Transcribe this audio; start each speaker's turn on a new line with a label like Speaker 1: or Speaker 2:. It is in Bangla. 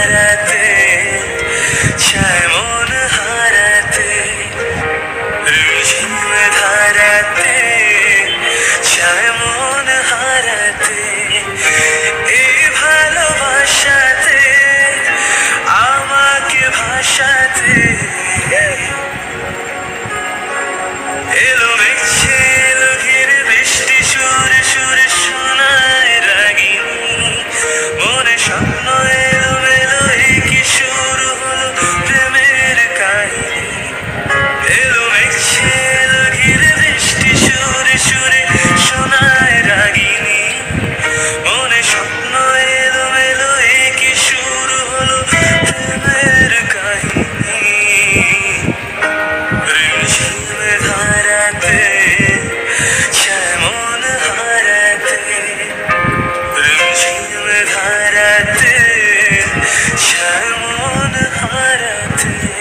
Speaker 1: হারাতে চায় মন হারাতে রিমঝিম ধারাতে চায় মন হারাতে এই ভালোবাসাতে আমাকে ভাসাতে এলো মেঘছে এলো ঘিরে বৃষ্টি সুরে সুরে শোনায় রাগিনী মনে স্বপ্ন এলো মেলো এই কি শুরু হলো প্রেমের কাহিনী এলো মেঘছে এলো ঘিরে বৃষ্টি সুরে সুরে শোনায় রাগিনী মনে স্বপ্ন এলো মেলো এই কি শুরু হলো প্রেমের কাহিনী রিমঝিম ধারাতে চায় মন হারাতে রিমঝিম ধারাতে চায় মন হারাতে